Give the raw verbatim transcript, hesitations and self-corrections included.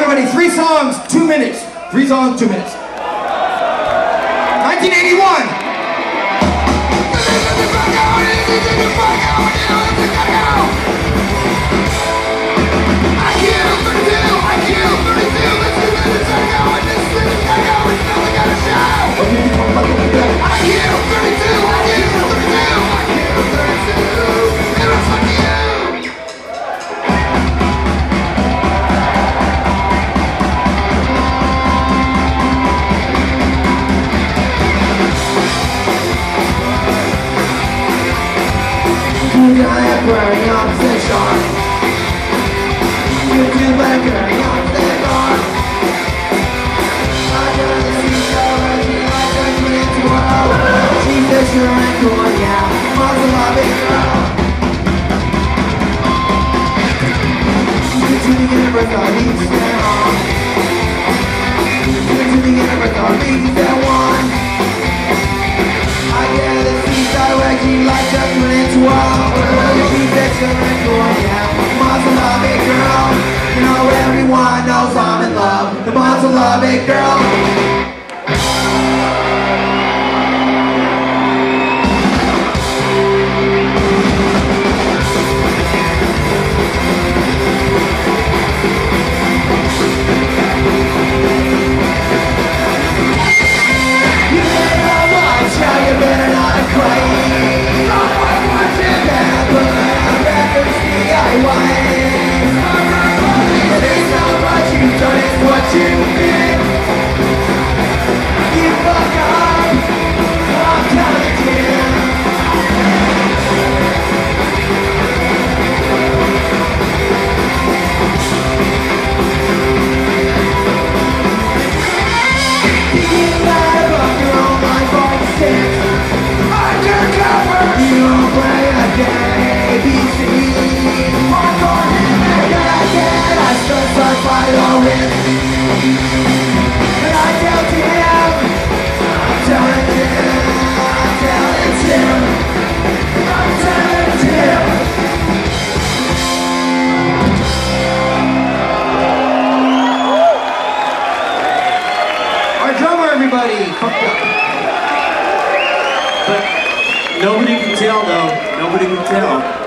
everybody. Three songs, two minutes. Three songs, two minutes. nineteen eighty-one. Burning up the shore. You do like burning up the door. I got the seashell and she like to put into a hole. She says you're a cool, yeah, Monosyllabic girl. Get to the universe, all these stand on. Get to the universe, all these that one. I get the seaside where she like to put into a hole. Monosyllabic girl, you know everyone knows I'm in love. The Monosyllabic girl. You better watch how you better not cry. Everybody, fucked up. But nobody can tell though. Nobody can tell.